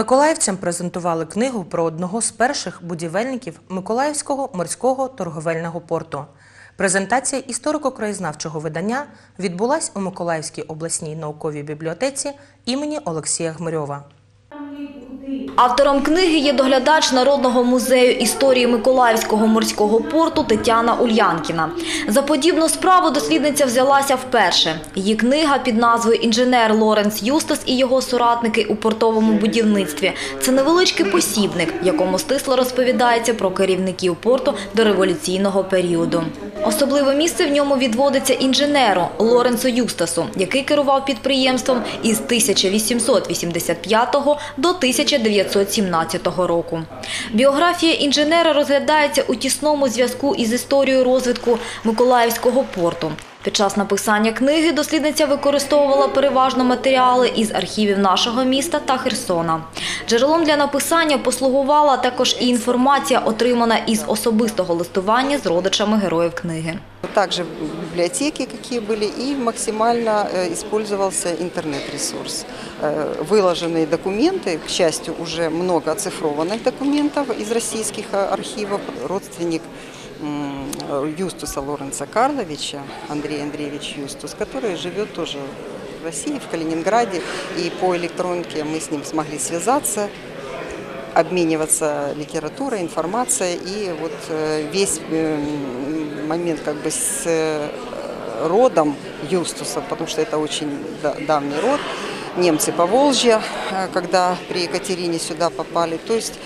Миколаївцям презентували книгу про одного з перших будівельників Миколаївського морського торговельного порту. Презентація історико-краєзнавчого видання відбулась у Миколаївській обласній науковій бібліотеці імені Олексія Гмирьова. Автором книги є доглядач Народного музею історії Миколаївського морського порту Тетяна Ульянкіна. За подібну справу дослідниця взялася вперше. Її книга під назвою «Інженер Лоренс Юстас і його соратники у портовому будівництві» – це невеличкий посібник, в якому стисло розповідається про керівників порту до революційного періоду. Особливе місце в ньому відводиться інженеру Лоренсу Юстасу, який керував підприємством із 1885 до 1917 року. Біографія інженера розглядається у тісному зв'язку із історією розвитку Миколаївського порту. Під час написання книги дослідниця використовувала переважно матеріали із архівів нашого міста та Херсона. Джерелом для написання послугувала також і інформація, отримана із особистого листування з родичами героїв книги. Также библиотеки, какие были, и максимально использовался интернет-ресурс. Выложенные документы, к счастью, уже много оцифрованных документов из российских архивов. Родственник Юстуса Лоренса Карловича, Андрей Андреевич Юстус, который живет тоже в России, в Калининграде, и по электронке мы с ним смогли связаться, обмениваться литературой, информацией, и вот весь момент как бы с родом Юстуса, потому что это очень давний род, немцы Поволжья, когда при Екатерине сюда попали, то есть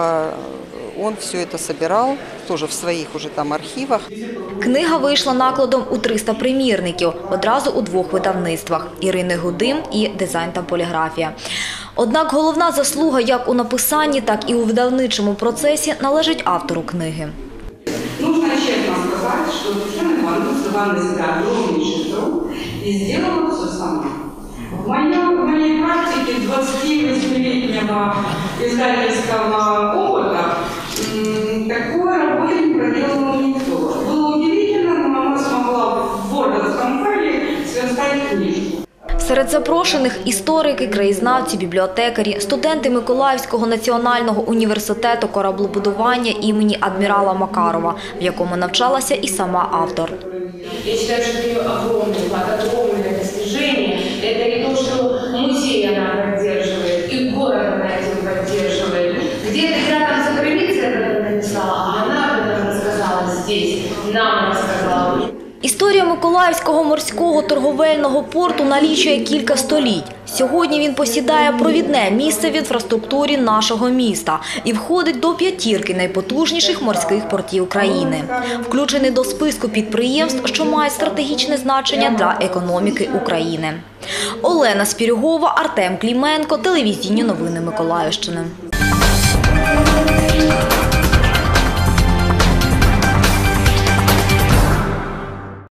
он все это собирал, тоже в своїх уже там архівах. Книга вийшла накладом у 300 примірників, одразу у 2 видавництвах – Ірини Гудим і «Дизайн та поліграфія». Однак головна заслуга як у написанні, так і у видавничому процесі належить автору книги. Нужно честно сказать, что Татьяна Ивановна взяла на себя огромнейший труд и сделала все сама. В моей практике 28-летнего издательского опыта такой работы не проделал никто. Было удивительно, но она смогла в вордовском файле сверстать книжку. Серед запрошених – історики, краєзнавці, бібліотекарі, студенти Миколаївського національного університету кораблебудування імені адмірала Макарова, в якому навчалася і сама автор. Я считаю, что это огромное достижение. Это и то, что музей она поддерживает, и город она этим поддерживает. Где-то рядом за границей она написала, а она об этом рассказала здесь, нам рассказала. Історія Миколаївського морського торговельного порту налічує кілька століть. Сьогодні він посідає провідне місце в інфраструктурі нашого міста і входить до 5 найпотужніших морських портів країни. Включений до списку підприємств, що мають стратегічне значення для економіки України. Олена Спірюгова, Артем Кліменко, телевізійні новини Миколаївщини.